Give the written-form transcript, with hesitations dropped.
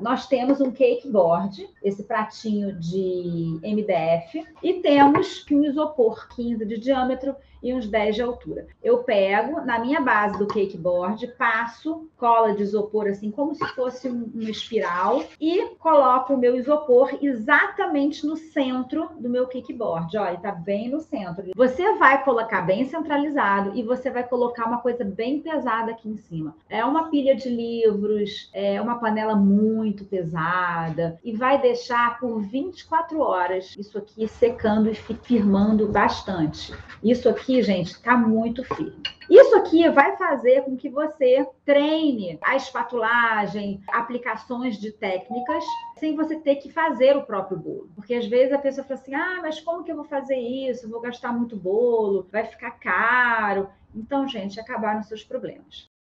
Nós temos um cake board, esse pratinho de MDF, e temos um isopor 15 de diâmetro e uns 10 de altura. Eu pego na minha base do cake board, passo cola de isopor assim como se fosse uma espiral e coloco o meu isopor exatamente no centro do meu cake board. Olha, tá bem no centro. Você vai colocar bem centralizado e você vai colocar uma coisa bem pesada aqui em cima. É uma pilha de livros, é uma panela muito pesada e vai deixar por 24 horas isso aqui secando e firmando bastante. Isso aqui, gente, tá muito firme. Isso aqui vai fazer com que você treine a espatulagem, aplicações de técnicas, sem você ter que fazer o próprio bolo. Porque às vezes a pessoa fala assim, mas como que eu vou fazer isso? Vou gastar muito bolo, vai ficar caro. Então, gente, acabaram seus problemas.